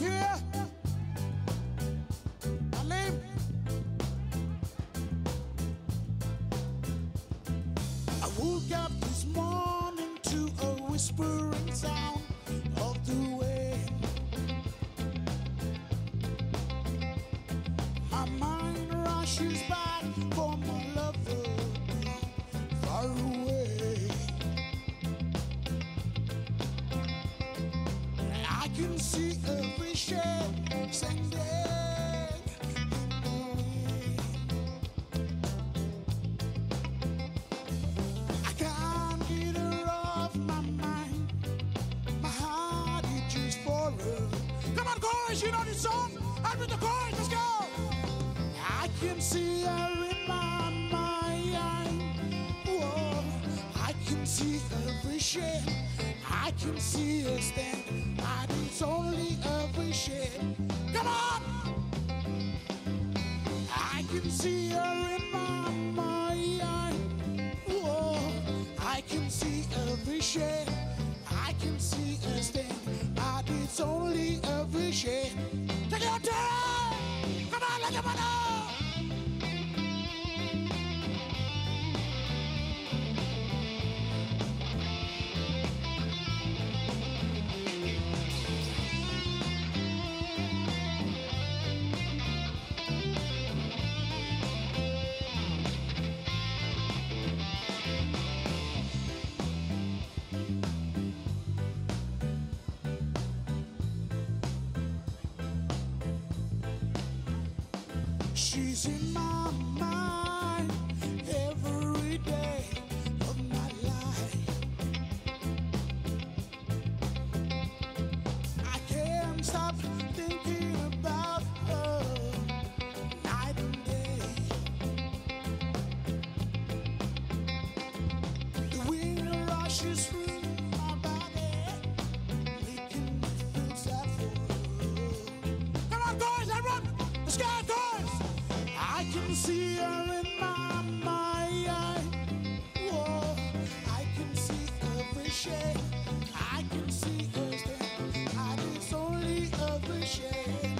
here? Alim? I woke up this morning to a whispering sound of the wind. My mind rushes back for my lover far away. I can see every shade sending in the wind. I can't get her off my mind. My heart itches for her. Come on, chorus, you know this song. Out with the chorus, let's go. I can see her in my mind. Whoa, I can see every shade. I can see her stand, but it's only every shade. Come on! I can see her in my mind. Whoa, I can see every shade. I can see her stand, but it's only every shade. Take your time! Come on, Lajamanu! She's in my mind every day of my life. I can't stop thinking about her night and day. The wind rushes through my body, making me feel sad for her. Come on, boys, everyone! Let's go, boys! I can see her in my mind. Whoa, I can see every shade. I can see her stand, and it's only every shade.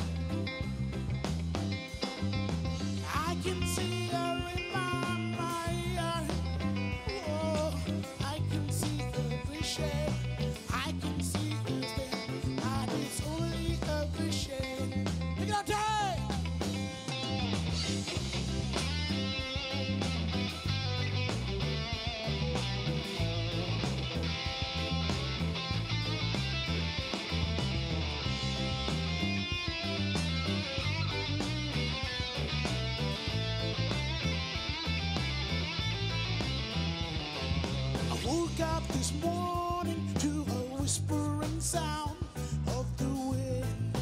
I can see her in my mind. Whoa, I can see every shade. I can see her stand, and it's only every shade. Take it out, time! I woke up this morning to a whispering sound of the wind.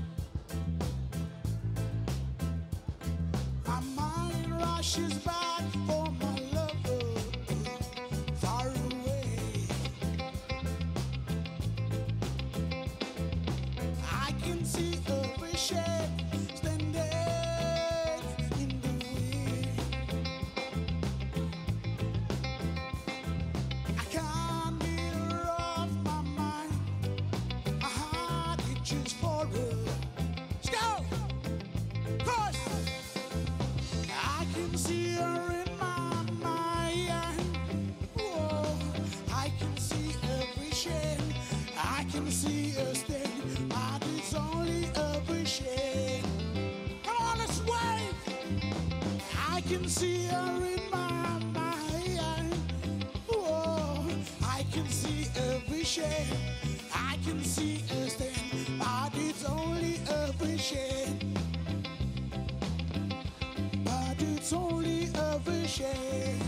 My mind rushes back for my lover far away. I can see every shade standing in the wind. I can't get her off my mind. My heart itches for her. Let's go! Chorus! I can see her in my mind. Whoa, I can see every shade. I can see her stand, but it's only every shade. Come on, let's wave! I can see her in my mind. Whoa, I can see every shade. I can see her stand, but it's only every shade. But it's only every shade.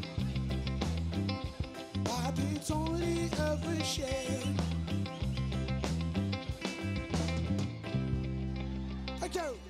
But it's only every shade. Okay.